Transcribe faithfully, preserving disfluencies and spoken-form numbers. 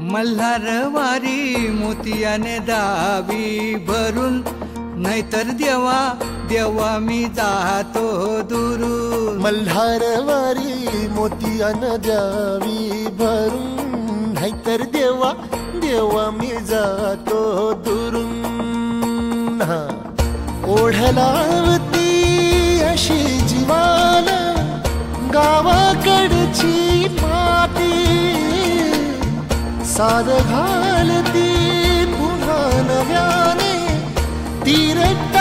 मल्हारवारी मोतियाने दावी भरून, नाहीतर देवा देवा मी जातो दुरून. मल्हारवारी मोतियाने द्यावी भरून, नाहीतर देवा देवा मी जातो दुरून. ओढलावती अशी जीवाला गावाकडची माती, साद घालती पुन्हा नव्याने तीरट